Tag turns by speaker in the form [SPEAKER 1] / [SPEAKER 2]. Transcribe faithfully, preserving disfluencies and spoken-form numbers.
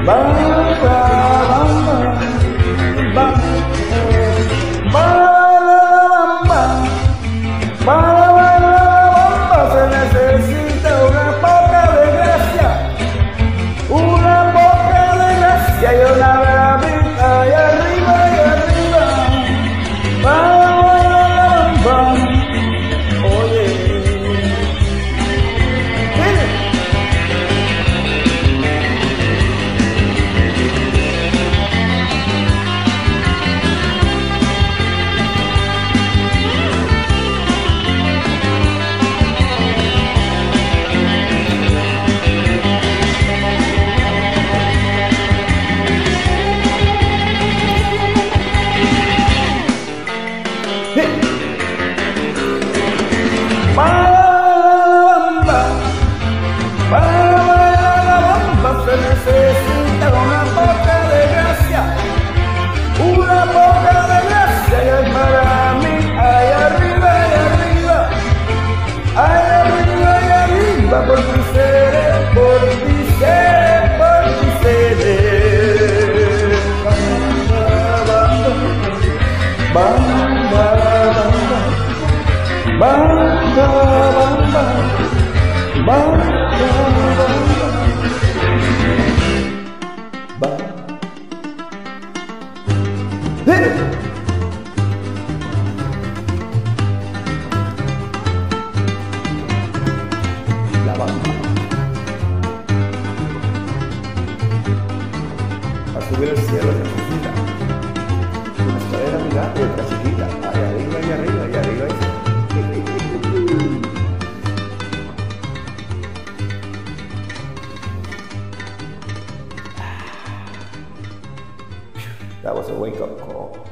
[SPEAKER 1] Bamba, bamba, bamba, bamba, para bailar la bamba se necesita una poca de gracia, una poca de gracia y una bravita y arriba y arriba, para bailar la bamba. Oye, para la bamba, para bailar la bamba se necesita una poca de gracia, una poca de gracia y es para mí, ay arriba y arriba, ay arriba y arriba, por ti seré, por ti seré, por ti seré. Bamba, bamba, bamba, bamba, bamba, bamba, bamba, bamba. ¡Eh! La bamba. A subir al cielo se necesita una escalera muy grande y otra chiquita. Ahí arriba y arriba y arriba y that was a wake-up call.